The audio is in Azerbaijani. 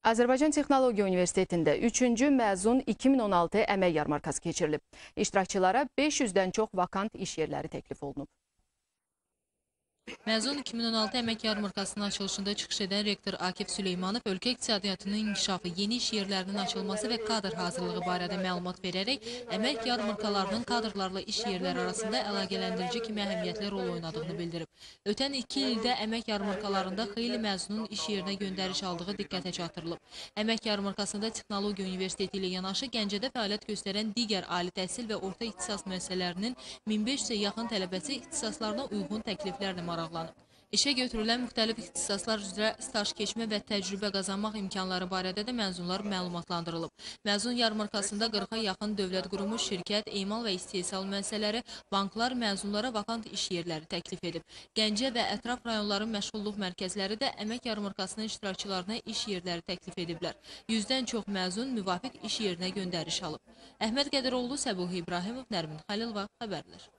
Azərbaycan Texnologiya Universitetində 3-cü məzun 2016 əmək yarmarkası keçirilib. İştirakçılara 500-dən çox vakant iş yerləri təklif olunub. Məzun 2016 əmək yarmarkasının açılışında çıxış edən rektor Akif Süleymanov ölkə iqtisadiyyatının inkişafı, yeni iş yerlərinin açılması və kadr hazırlığı barədə məlumat verərək əmək yarmarkalarının kadrlarla iş yerləri arasında əlaqələndirici kimi əhəmiyyətli rol oynadığını bildirib. Ötən 2 ildə əmək yarmarkalarında xeyli məzunun iş yerinə göndəriş aldığı diqqətə çatdırılıb. Əmək yarmarkasında Texnologiya Universiteti ilə yanaşı Gəncədə fəaliyyət göstərən digər ali təhsil və orta ixtisas müəssisələrinin 1500-ə yaxın tələbəsi ixtisaslarına uyğun təkliflərlə maraqlanıb. İşə götürülən müxtəlif ixtisaslar üzrə staj keçmə və təcrübə qazanmaq imkanları barədə də məzunlar məlumatlandırılıb. Məzun yarmarkasında 40-a yaxın dövlət qurumu, şirkət, emal və istehsal müəssisələri, banklar məzunlara vakant iş yerləri təklif edib. Gəncə və ətraf rayonların məşğulluq mərkəzləri də əmək yarmarkasının iştirakçılarına iş yerləri təklif ediblər. 100-dən çox məzun müvafiq iş yerinə göndəriş alıb. Əhməd Qədiroğlu, Səbuhi İbrahimov, Nərmin Xəlilova xəbərlər.